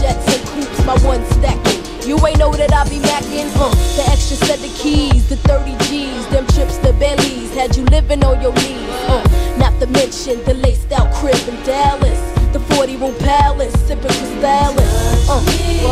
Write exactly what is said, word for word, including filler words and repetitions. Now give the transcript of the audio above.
Corvettes and coupes, my one stacking. You ain't know that I be macking, uh the extra set of keys, the thirty G's, them trips, the Bentleys, had you living on your knees, uh not to mention the laced out crib in Dallas, the forty room palace, sipping Crystallis, uh